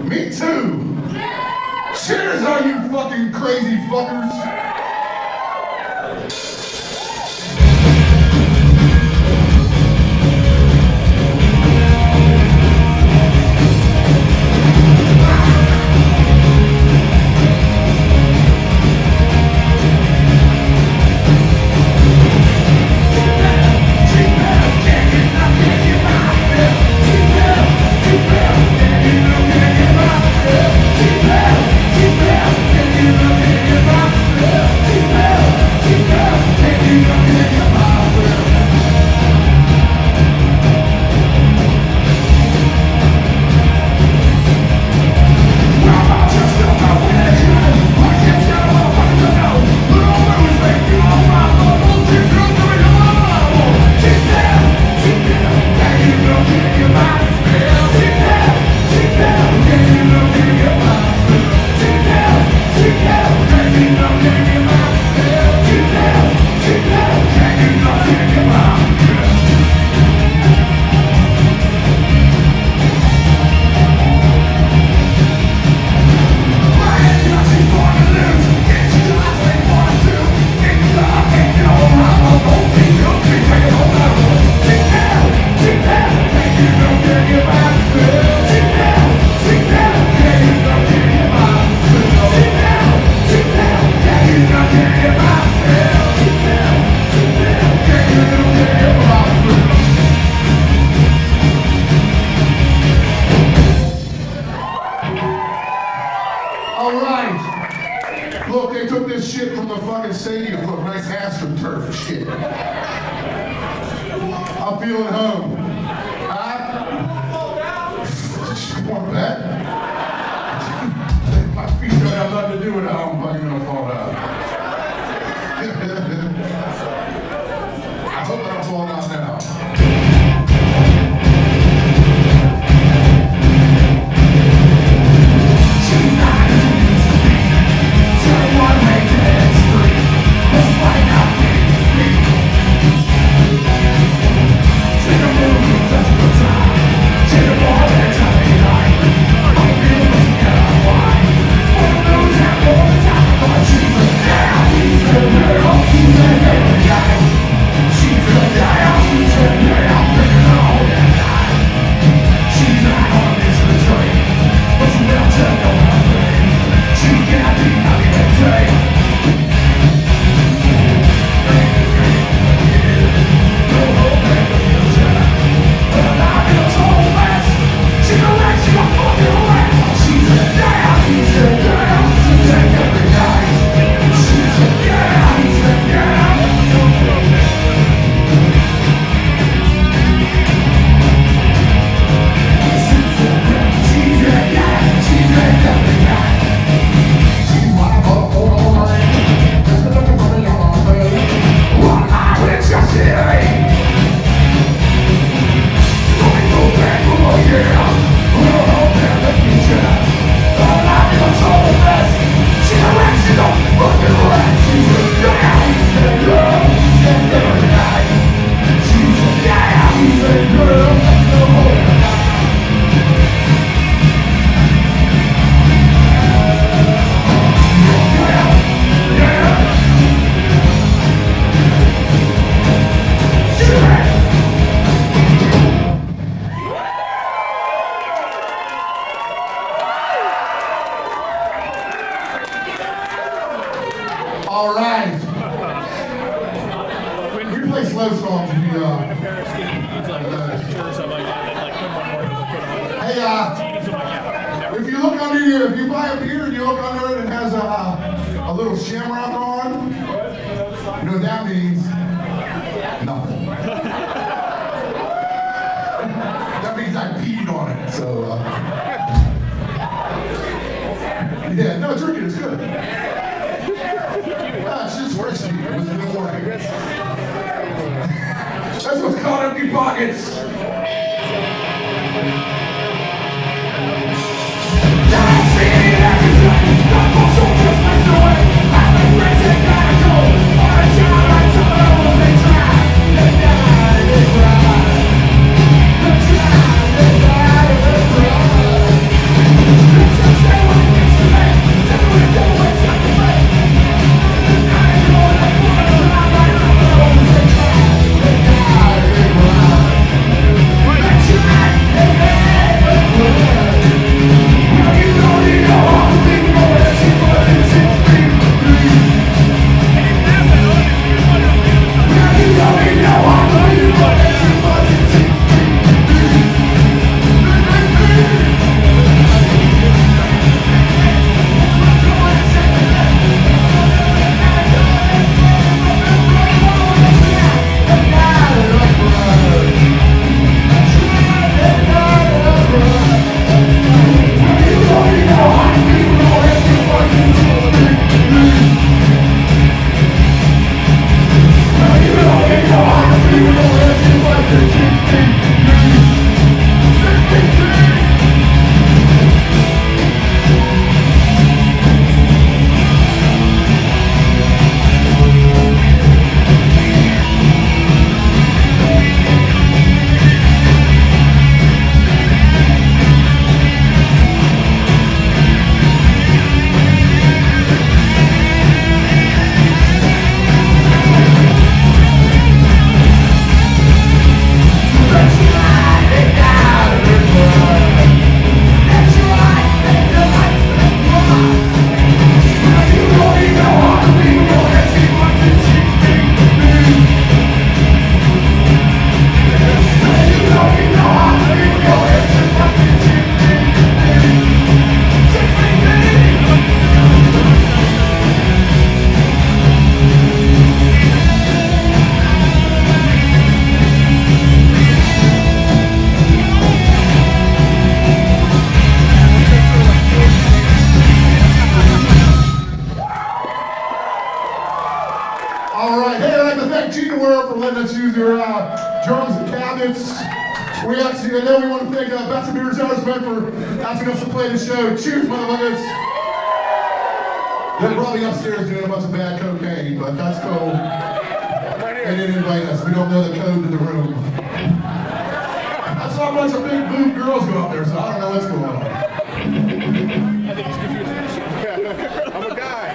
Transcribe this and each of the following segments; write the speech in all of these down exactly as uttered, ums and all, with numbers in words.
Me too. Cheers, all you fucking crazy fuckers. Look, they took this shit from the fucking stadium. Look, nice AstroTurf shit. I'm feeling home. Huh? Want that? My feet don't have nothing to do with how I'm fucking gonna fall down. I hope I don't fall down now. All right. We play slow songs. We, uh, hey, uh, if you look under you, if you buy a beer and you look under it and it has a, a little shamrock on, you know what that means? Nothing. That means I peed on it. So, uh, yeah, no, drink it. It's good. Ah, it's just risky. It was in the morning. That's what's called empty pockets. Yeah. drums and cabinets. We actually, I know we want to thank uh, Betsy Beers Management for asking us to play the show. Cheers, motherfuckers. They're probably upstairs doing a bunch of bad cocaine, but that's cool. They didn't invite us. We don't know the code to the room. I saw a bunch of big boob girls go up there, so I don't know what's going on. I think he's confused. I'm a guy.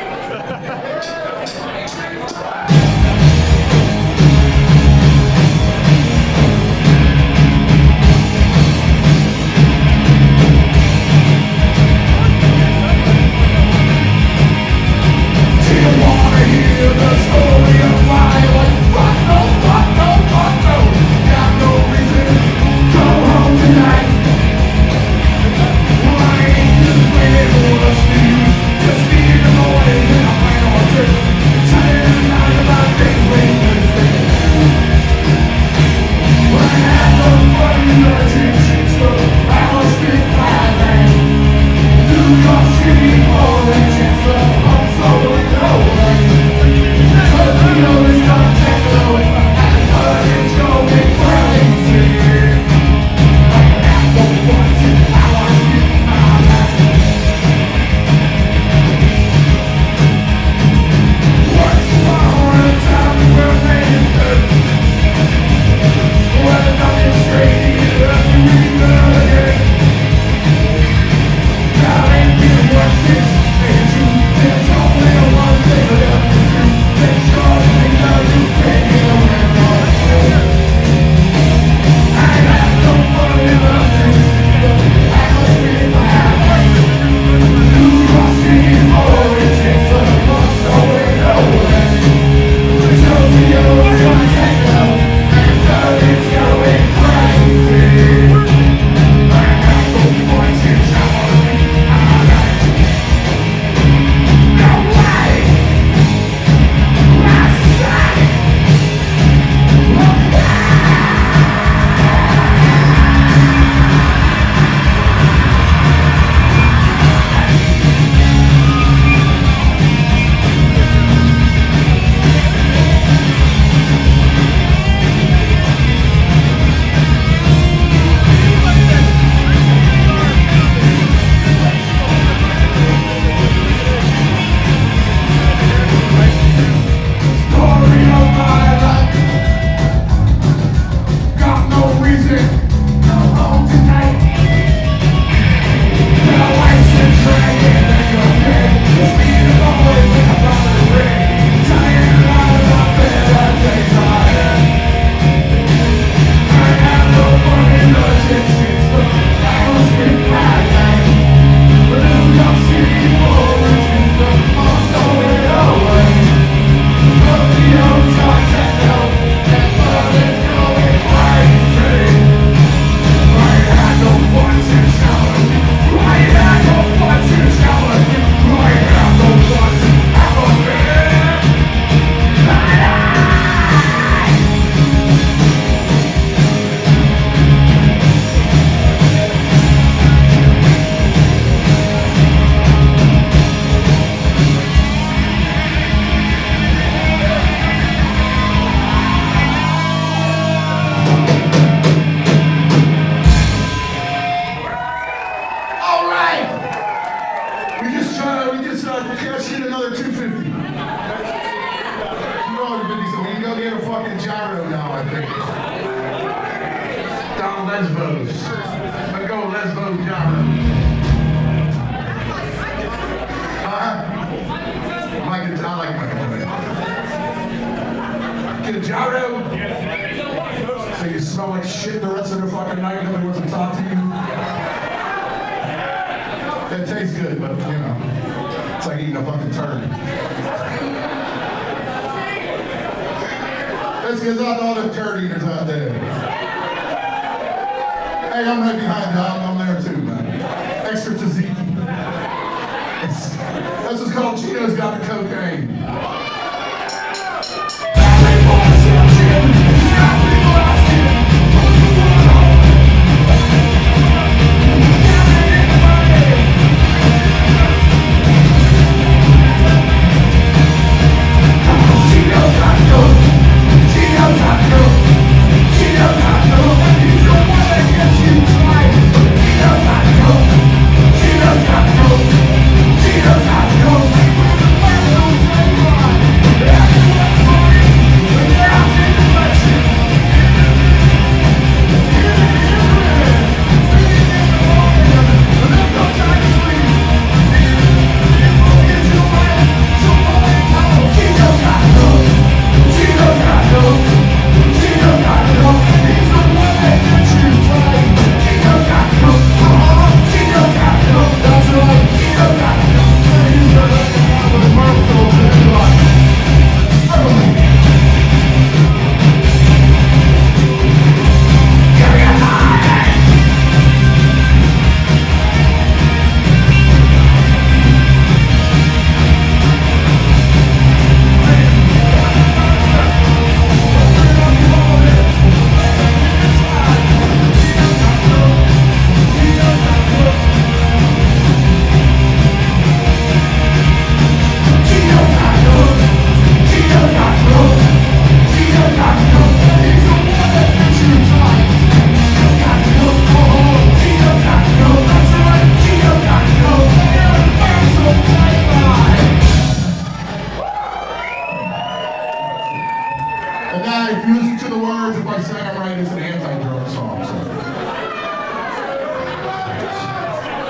Cheetos,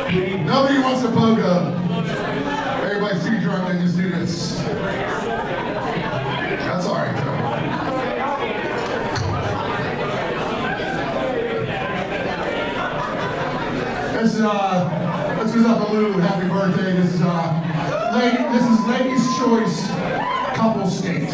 Nobody wants a pogo. Everybody's too drunk to just do this. That's all right, though. This is, uh, this is up a Lou. Happy birthday. This is, uh, lady, this is Ladies' Choice Couple Skate.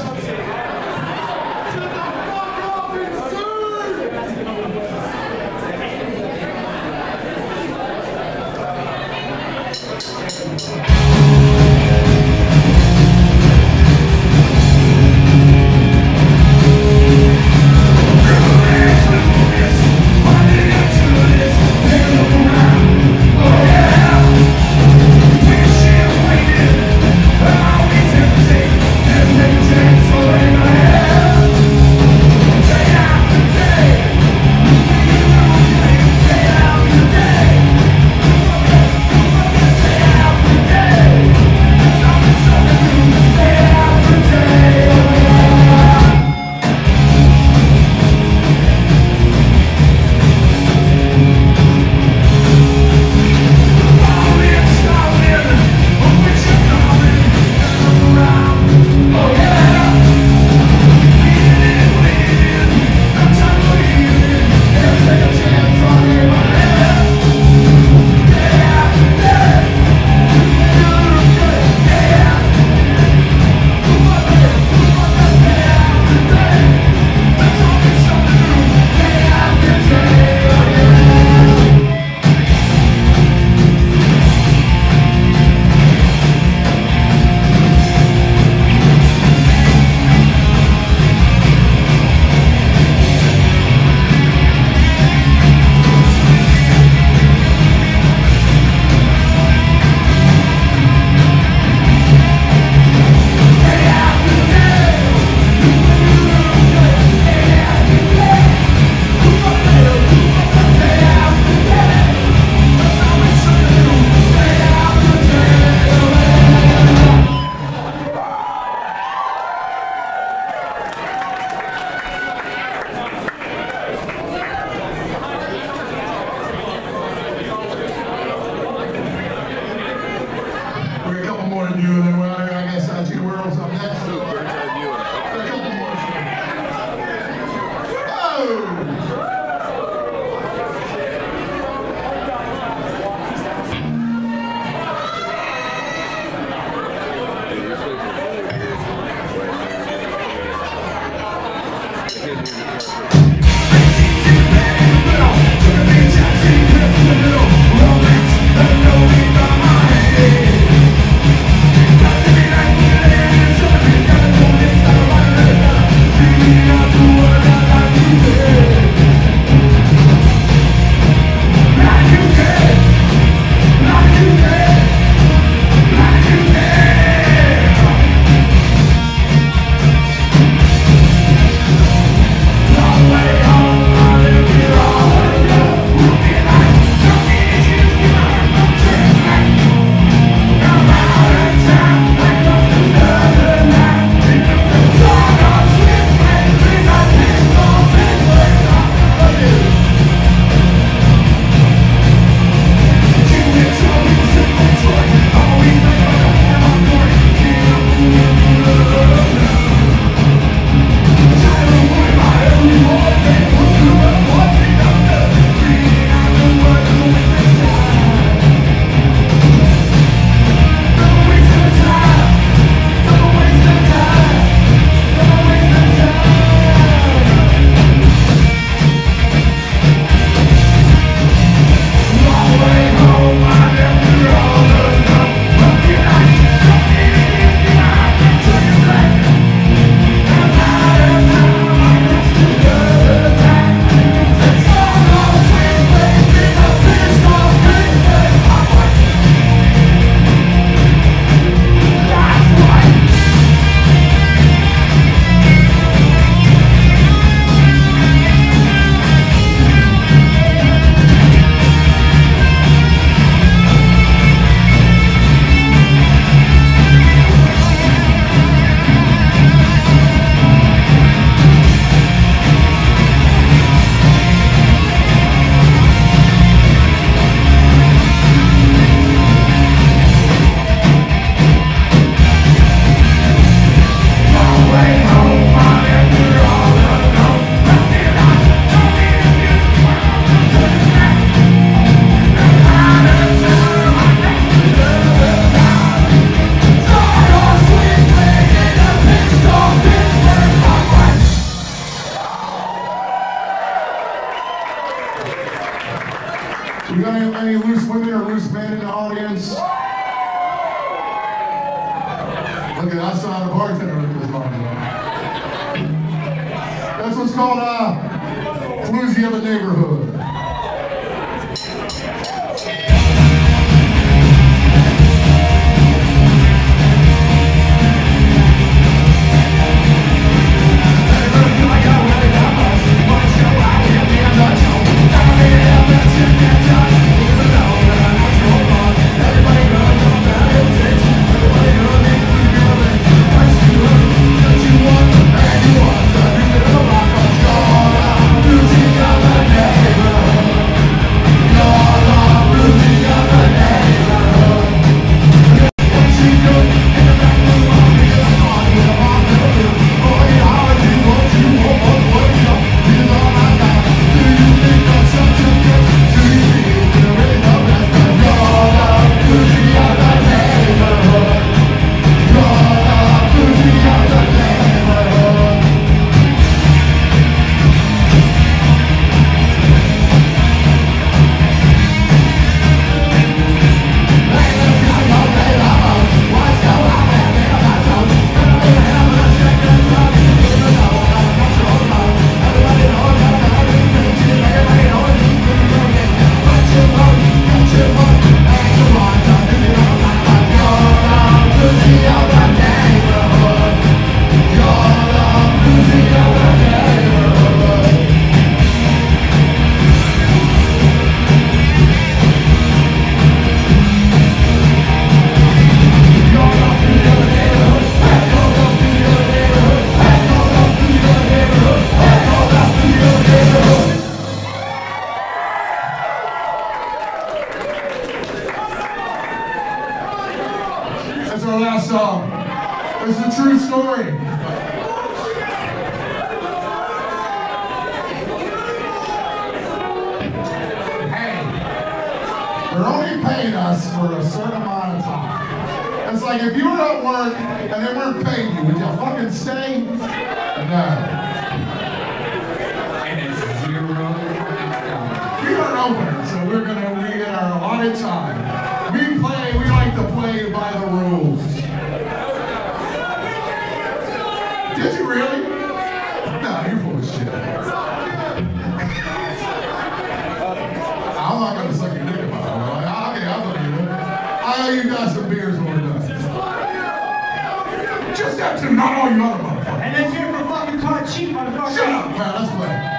Day or loose men in the audience? Look at outside the bartender looking at this long ago. That's what's called uh, floozy of the neighborhood. That's our last song. It's a true story. Hey, they're only paying us for a certain amount of time. It's like if you were at work and they weren't paying you, would you fucking stay? No. And it's zero. We are an opener, so we're gonna we get our allotted time. We play, we like to play by the rules. Did you really? No, you're full of shit. I'm not gonna suck your dick about it. Right? Okay, I'll look at it. I owe you guys some beers when we're done. Just that two, not all you other motherfuckers. And let's hear it for fucking caught cheap, motherfucker. Shut up, man, let's play.